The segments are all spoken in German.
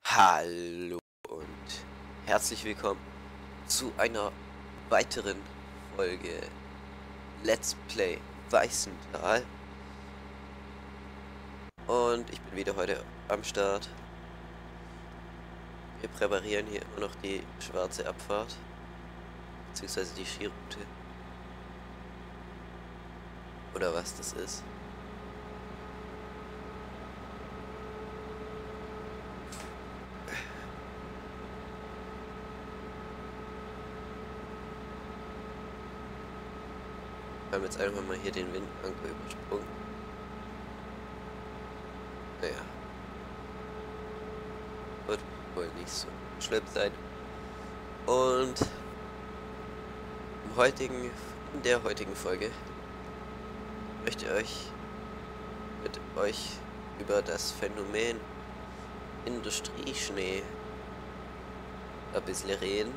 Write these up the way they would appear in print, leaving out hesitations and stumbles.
Hallo und herzlich willkommen zu einer weiteren Folge Let's Play Weißental. Und ich bin wieder heute am Start. Wir präparieren hier immer noch die schwarze Abfahrt, beziehungsweise die Skiroute. Oder was das ist. Wir haben jetzt einfach mal hier den Windanker übersprungen. Naja. Wird wohl nicht so schlimm sein. Und in der heutigen Folge möchte ich mit euch über das Phänomen Industrieschnee ein bisschen reden.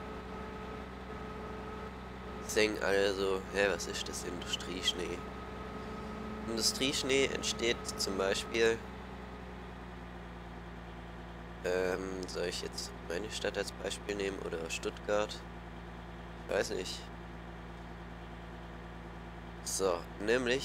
Denken alle so, hä, was ist das Industrieschnee? Industrieschnee entsteht zum Beispiel, soll ich jetzt meine Stadt als Beispiel nehmen oder Stuttgart? Ich weiß nicht. So, nämlich,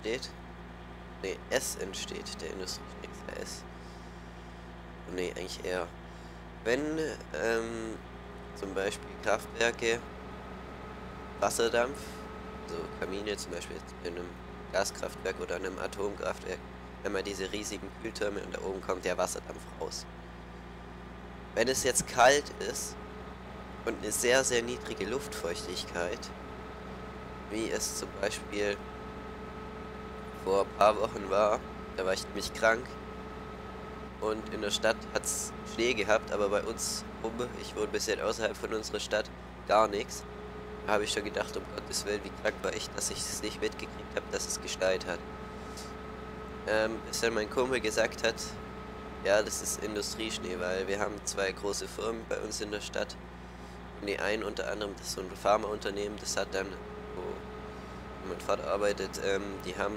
es entsteht, der Industrieschnee ist ja S. Nee, eigentlich eher. Wenn, zum Beispiel Kraftwerke Wasserdampf, so Kamine zum Beispiel in einem Gaskraftwerk oder einem Atomkraftwerk, wenn man diese riesigen Kühltürme und da oben kommt der Wasserdampf raus. Wenn es jetzt kalt ist und eine sehr, sehr niedrige Luftfeuchtigkeit, wie es zum Beispiel vor ein paar Wochen war, da war ich nämlich krank und in der Stadt hat es Schnee gehabt, aber bei uns oben, ich wohne ein bisschen außerhalb von unserer Stadt, gar nichts. Da habe ich schon gedacht, um Gottes Willen, wie krank war ich, dass ich es nicht mitgekriegt habe, dass es geschneit hat. Bis dann mein Kumpel gesagt hat, ja, das ist Industrieschnee, weil wir haben zwei große Firmen bei uns in der Stadt. Und die einen unter anderem, das ist so ein Pharmaunternehmen, das hat dann, wo mein Vater arbeitet, die haben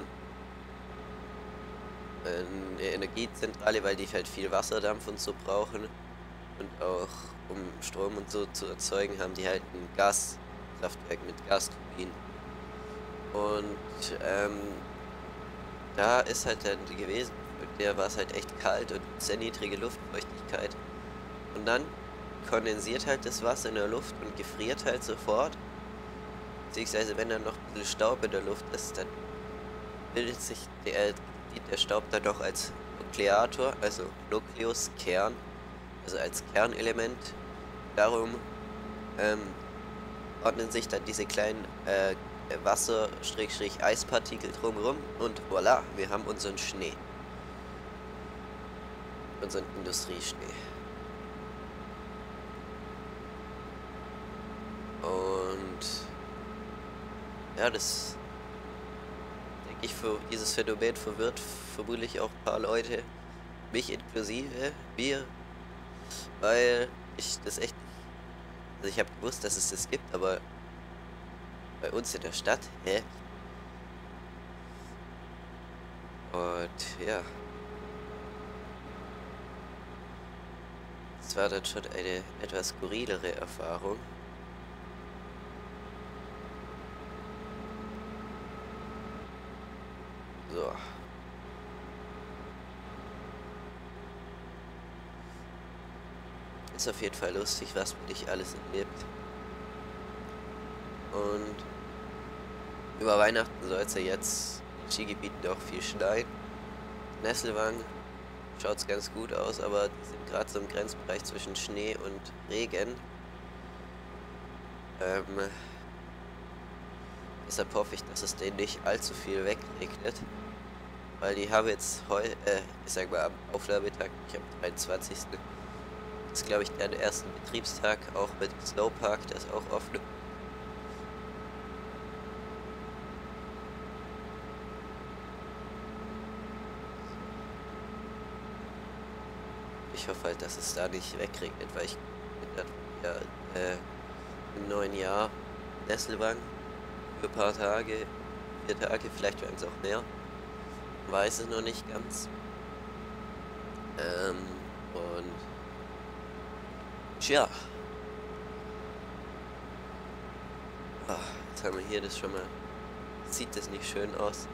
eine Energiezentrale, weil die halt viel Wasserdampf und so brauchen. Und auch um Strom und so zu erzeugen, haben die halt ein Gaskraftwerk mit Gasturbinen. Und da ist halt dann gewesen, der war es halt echt kalt und sehr niedrige Luftfeuchtigkeit. Und dann kondensiert halt das Wasser in der Luft und gefriert halt sofort. Beziehungsweise wenn dann noch ein bisschen Staub in der Luft ist, dann bildet sich der Staub dann noch als Nukleator, also Nukleus, Kern, also als Kernelement. Darum ordnen sich dann diese kleinen Wasser-Eispartikel drumherum und voilà, wir haben unseren Schnee. Unseren Industrieschnee. Und ja, das denke ich, für dieses Phänomen verwirrt vermutlich auch ein paar Leute, mich inklusive, weil ich das echt nicht, also ich habe gewusst, dass es das gibt, aber bei uns in der Stadt, hä? Und ja. Das war dann schon eine etwas skurrilere Erfahrung. So. Ist auf jeden Fall lustig, was man nicht alles erlebt. Und über Weihnachten soll es ja jetzt in Skigebieten auch viel schneien. Nesselwang schaut es ganz gut aus, aber die sind gerade so im Grenzbereich zwischen Schnee und Regen. Deshalb hoffe ich, dass es denen nicht allzu viel wegregnet. Weil die haben jetzt heute, ich sag mal am Aufnahmetag, ich am 23. Das ist, glaube ich, der erste Betriebstag, auch mit Snowpark, der ist auch offen. Ich hoffe halt, dass es da nicht wegregnet, weil ich bin dann ja im neuen Jahr Nesselwang für ein paar Tage, 4 Tage, vielleicht werden es auch mehr. Weiß es noch nicht ganz. Und Tja. Ah, jetzt haben wir hier das schon mal. Sieht das nicht schön aus?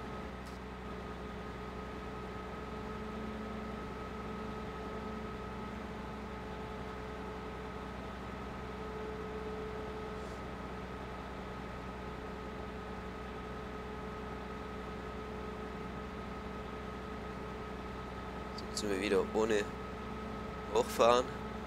Jetzt sind wir wieder ohne hochfahren,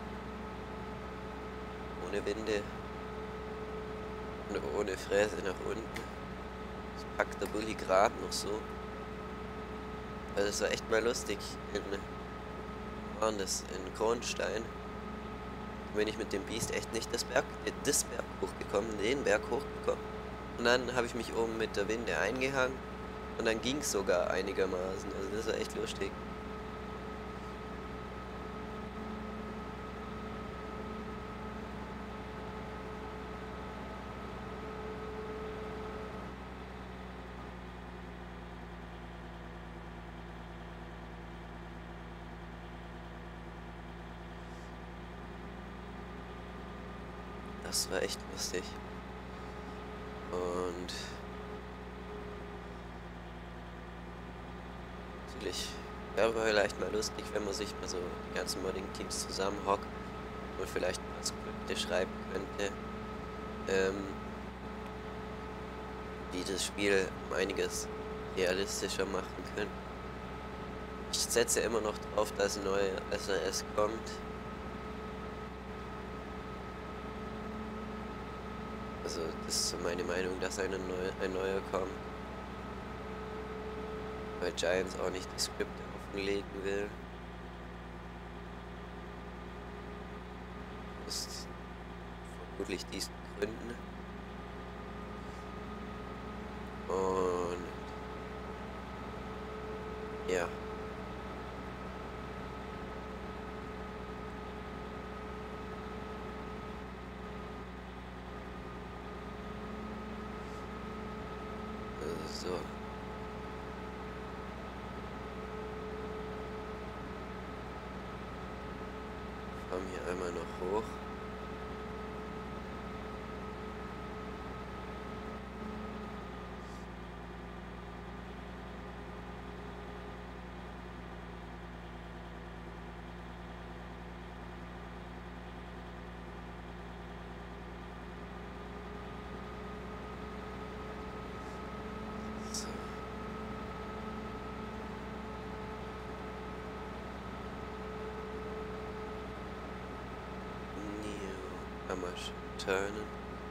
ohne Winde und ohne Fräse nach unten. Das packt der Bulli gerade noch so. Also es war echt mal lustig. Waren das in Kronstein. Bin ich mit dem Biest echt nicht das Berg hochgekommen, den Berg hochgekommen. Und dann habe ich mich oben mit der Winde eingehangen und dann ging es sogar einigermaßen. Also das war echt lustig. Das war echt lustig. Und natürlich wäre vielleicht mal lustig, wenn man sich mal so die ganzen Modding-Teams zusammenhockt und vielleicht mal Skripte schreiben könnte, die das Spiel um einiges realistischer machen können. Ich setze immer noch drauf, dass ein neuer SRS kommt. Also das ist so meine Meinung, dass ein neuer kommt. Weil Giants auch nicht die Skripte offenlegen will. Aus vermutlich diesen Gründen. Und ja. So. Fahren hier einmal noch hoch. So. Einmal turnen.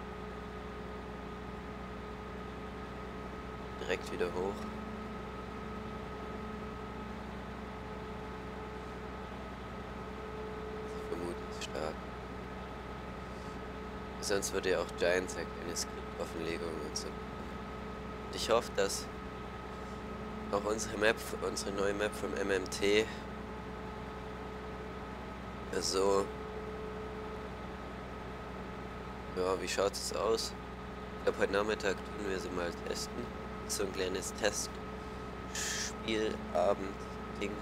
Direkt wieder hoch. Ich vermute es stark. Sonst würde ja auch Giants ja keine Skriptoffenlegung und so. Und ich hoffe, dass auch unsere neue Map vom MMT so. Ja, wie schaut es aus? Ich glaube, heute Nachmittag tun wir sie mal testen. So ein kleines Testspielabend-Ding.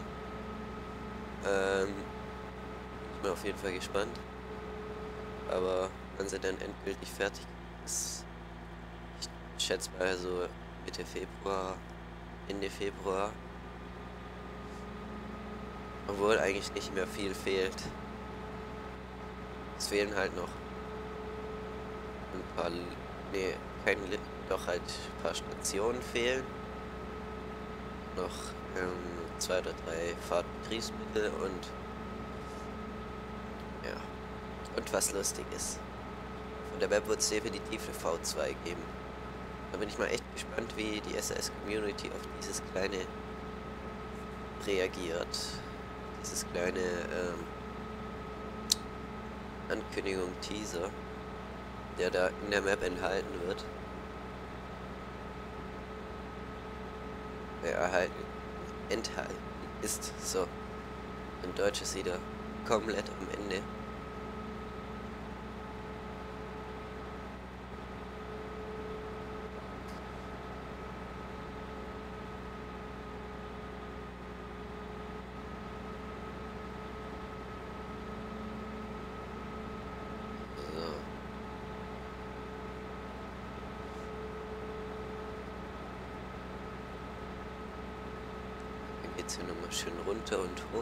Ich bin auf jeden Fall gespannt. Aber wann sie dann endgültig fertig ist, ich schätze mal so Mitte Februar, Ende Februar. Obwohl eigentlich nicht mehr viel fehlt. Es fehlen halt noch ein paar, nee, doch halt ein paar Stationen fehlen. Noch 2 oder 3 Fahrtbetriebsmittel und ja, und was lustig ist. Von der Web wird es definitiv eine V2 geben. Da bin ich mal echt gespannt, wie die SAS-Community auf dieses kleine reagiert. Dieses kleine Ankündigung, Teaser, der da in der Map enthalten wird. Enthalten ist. So. In Deutsch ist wieder komplett am Ende. Geht's hier nochmal schön runter und hoch.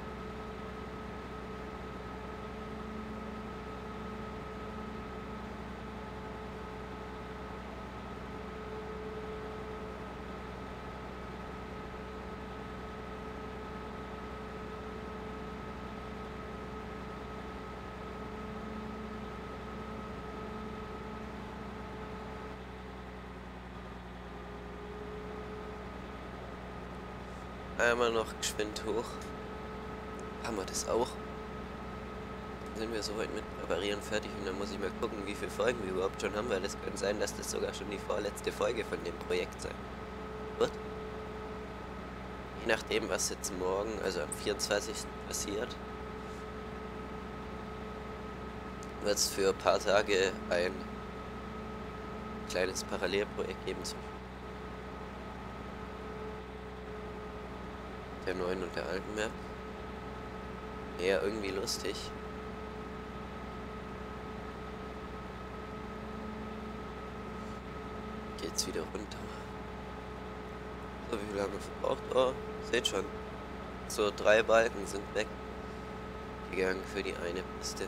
Einmal noch geschwind hoch. Haben wir das auch? Dann sind wir soweit mit Präparieren fertig und dann muss ich mal gucken, wie viele Folgen wir überhaupt schon haben, weil es könnte sein, dass das sogar schon die vorletzte Folge von dem Projekt sein wird. Je nachdem, was jetzt morgen, also am 24. passiert, wird es für ein paar Tage ein kleines Parallelprojekt geben zwischen der neuen und der alten Map. Ja, irgendwie lustig. Geht's wieder runter. So, wie lange verbraucht? Oh, seht schon. So 3 Balken sind weg gegangen für die eine Piste.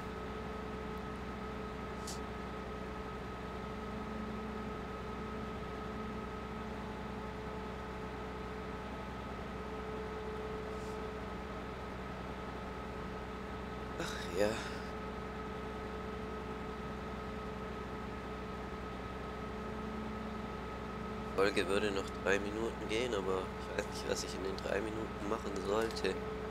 Ach ja. Die Folge würde noch 3 Minuten gehen, aber ich weiß nicht, was ich in den 3 Minuten machen sollte.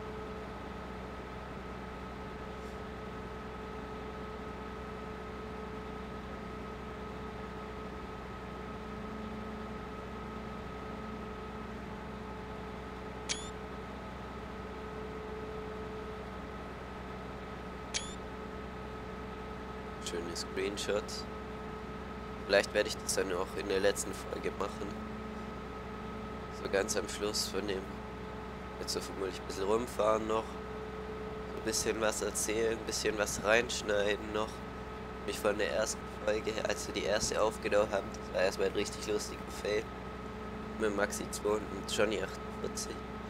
Schöne Screenshots. Vielleicht werde ich das dann auch in der letzten Folge machen. So ganz am Schluss von dem. Jetzt so vermutlich ein bisschen rumfahren noch. So ein bisschen was erzählen, ein bisschen was reinschneiden noch. Mich von der ersten Folge her, als wir die erste aufgenommen haben, das war erstmal ein richtig lustiger Fail. Mit Maxi 2 und Johnny 48.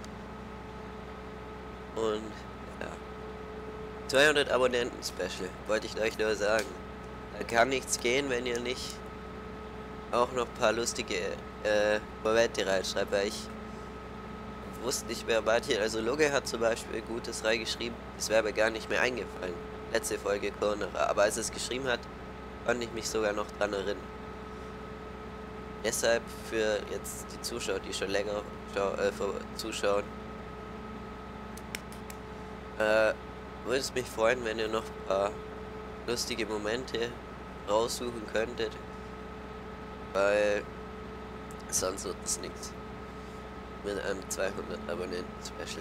Und ja. 200 Abonnenten-Special, wollte ich euch nur sagen. Da kann nichts gehen, wenn ihr nicht auch noch ein paar lustige Momente reinschreibt, weil ich wusste nicht mehr, manche, also Lugge hat zum Beispiel Gutes reingeschrieben, das wäre mir gar nicht mehr eingefallen. Letzte Folge Cornerer, aber als es geschrieben hat, konnte ich mich sogar noch dran erinnern. Deshalb für jetzt die Zuschauer, die schon länger zuschauen, würde es mich freuen, wenn ihr noch ein paar lustige Momente raussuchen könntet, weil sonst wird es nichts mit einem 200 Abonnenten-Special.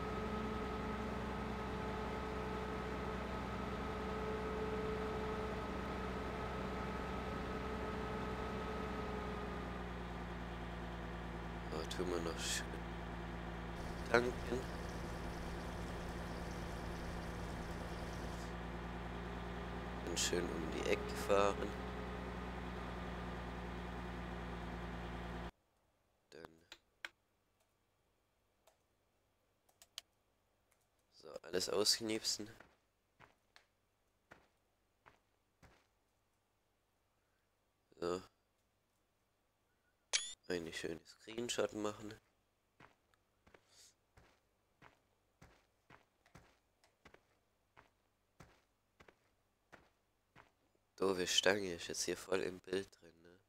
So, tun wir noch schön tanken. Und schön um die Ecke fahren. So, alles ausknipsen. So. Eine schöne Screenshot machen. Doofe Stange ist jetzt hier voll im Bild drin, ne?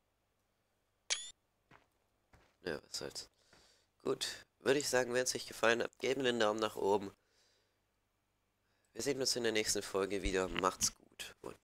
Ja, was soll's. Gut, würde ich sagen, wenn es euch gefallen hat, gebt einen Daumen nach oben. Wir sehen uns in der nächsten Folge wieder. Macht's gut und